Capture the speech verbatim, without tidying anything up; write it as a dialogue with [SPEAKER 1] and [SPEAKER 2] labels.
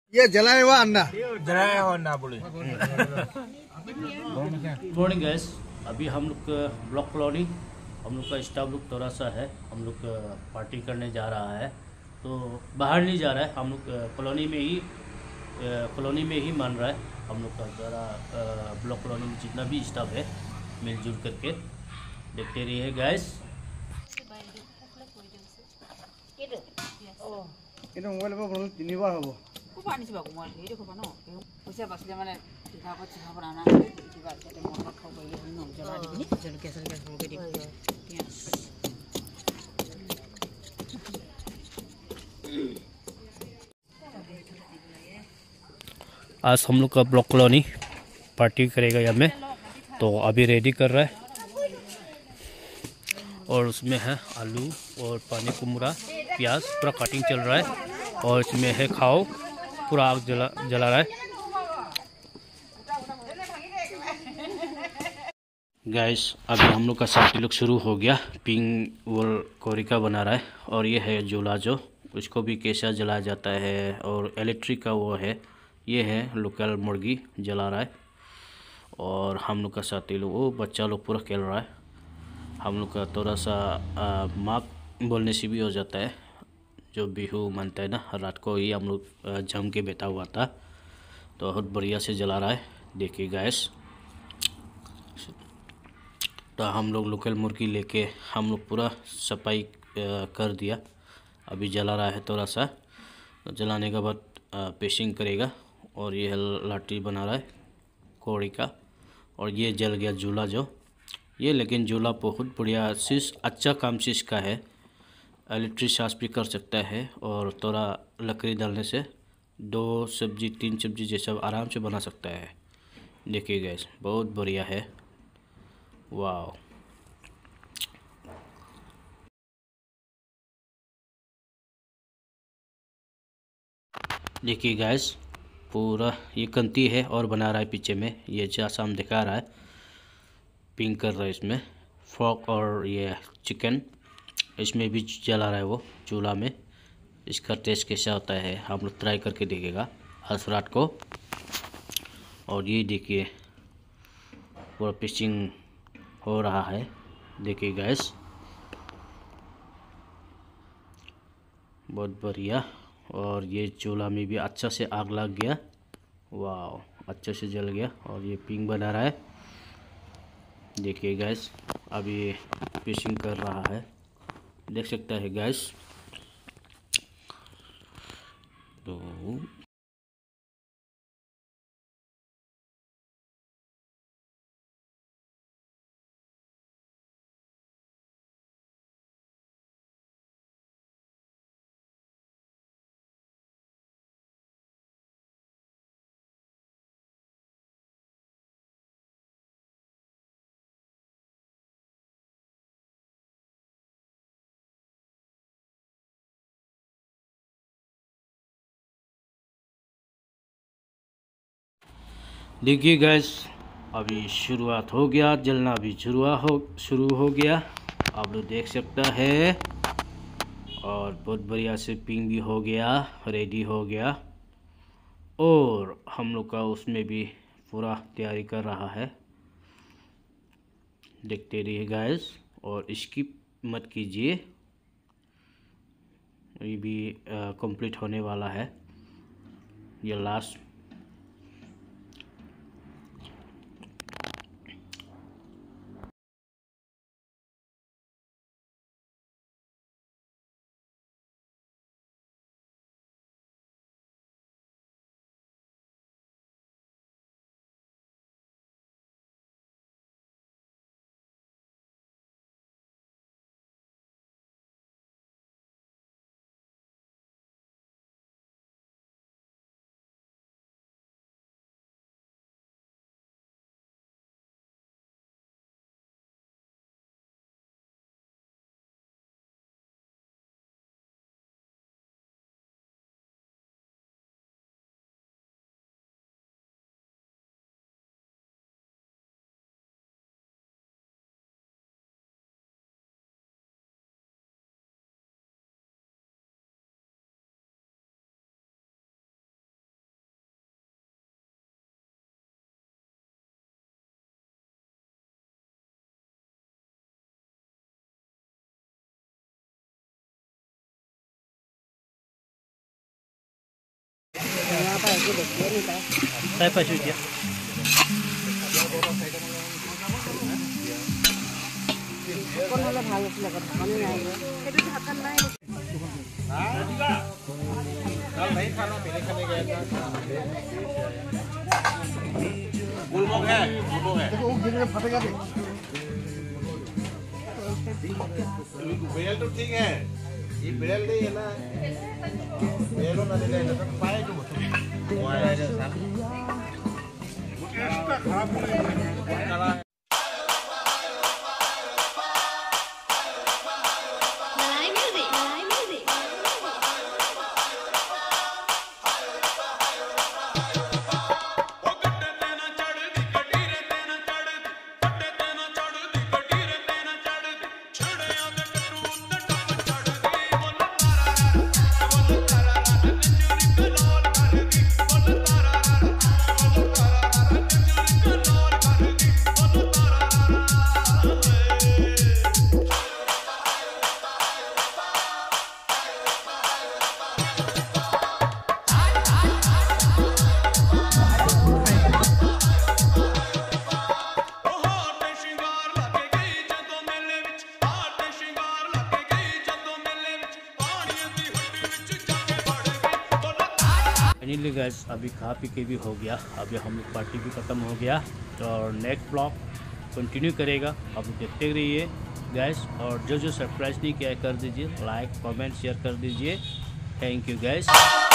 [SPEAKER 1] ये जलाया हुआ अंडा
[SPEAKER 2] जलाया हुआ अंडा बोले।
[SPEAKER 3] मॉर्निंग गैस, अभी हम लोग ब्लॉक कॉलोनी, हम लोग का स्टाफ लोग थोड़ा सा है, हम लोग पार्टी करने जा रहा है। तो बाहर नहीं जा रहा है, हम लोग कॉलोनी में ही कॉलोनी में ही मान रहा है। हम लोग का ज़रा ब्लॉक कॉलोनी में जितना भी स्टाफ है मिलजुल करके देखते रहिए गैस।
[SPEAKER 1] এটা মোবাইল পৰা বনালে তিনিবাৰ হ'ব।
[SPEAKER 4] খুব আনিছিবা মই হেৰি খবা ন পইচা বাচিলে মানে পিঠা পা চিঠা পৰা আনা কিবা যাতে মনত খাব পাৰি ন জ্বলা দি পিনি জলকীয়া চলকীয়া সৰহকৈ দি পিঁয়াজ।
[SPEAKER 3] आज हम लोग का ब्लॉक कॉलोनी पार्टी करेगा यहाँ में, तो अभी रेडी कर रहा है। और उसमें है आलू और पानी कुमड़ा प्याज पूरा कटिंग चल रहा है। और इसमें है खाओ, पूरा आग जला जला रहा है गैस। अभी हम लोग का शादी लोग शुरू हो गया। पिंक वोल कोरिका बना रहा है। और ये है झूला, जो उसको भी कैसा जलाया जाता है। और इलेक्ट्रिक का वो है, ये है लोकल मुर्गी जला रहा है। और हम लोग का साथी लोग, वो बच्चा लोग पूरा खेल रहा है। हम लोग का थोड़ा सा माँ बोलने से भी हो जाता है, जो बिहू मानता है ना, रात को ही हम लोग जम के बैठा हुआ था। तो बहुत बढ़िया से जला रहा है, देखिए गैस। तो हम लोग लोकल मुर्गी लेके हम लोग पूरा सफाई कर दिया। अभी जला रहा है थोड़ा सा, तो जलाने के बाद पेशिंग करेगा। और ये लाठी बना रहा है कोड़ी का। और ये जल गया झूला जो, ये लेकिन झूला बहुत बढ़िया चीज़, अच्छा काम चीज़ का है। इलेक्ट्रिक चार्ज भी कर सकता है। और थोड़ा लकड़ी डालने से दो सब्जी तीन सब्जी जैसा आराम से बना सकता है। देखिए गैस, बहुत बढ़िया है, वाह। देखिए गैस, पूरा ये कंती है और बना रहा है पीछे में, ये जैसा हम दिखा रहा है, पिंक कर रहा है इसमें फ्रॉक। और ये चिकन इसमें भी जला रहा है वो चूल्हा में। इसका टेस्ट कैसा होता है हम लोग ट्राई करके देखेगा आज रात को। और ये देखिए पूरा पिचिंग हो रहा है, देखिए गैस, बहुत बढ़िया। और ये चूल्हा में भी अच्छा से आग लग गया, वाह, अच्छे से जल गया। और ये पिंक बना रहा है, देखिए गैस। अभी फिशिंग कर रहा है, देख सकता है गैस। तो देखिए गैस, अभी शुरुआत हो गया, जलना भी शुरू हो शुरू हो गया, आप लोग देख सकता है। और बहुत बढ़िया से पिंक भी हो गया, रेडी हो गया। और हम लोग का उसमें भी पूरा तैयारी कर रहा है, देखते रहिए गैस। और स्किप मत कीजिए, ये भी कंप्लीट होने वाला है, ये लास्ट Saya pas dia.
[SPEAKER 4] ঢাকন হলে ভাল আছিল আকৌ ঢাকনি নাই যে সেইটো ঢাকন নাই
[SPEAKER 2] कल नहीं खाना पीने खाने गए गुलमोग है गुलमोग है
[SPEAKER 1] देखो वो गिरने फटेगा भी
[SPEAKER 2] बेल तो ठीक है ये बेल नहीं है ना बेलो ना ले ना तो पाए जो वो आया है साहब मुझे खराब नहीं
[SPEAKER 3] फाइनली गाइस अभी खा पी के भी हो गया, अभी हम लोग पार्टी भी ख़त्म हो गया तो नेक्स्ट ब्लॉग कंटिन्यू करेगा। अब देखते रहिए गाइस, और जो जो सरप्राइज़ नहीं किया कर दीजिए, लाइक कमेंट शेयर कर दीजिए। Thank you guys.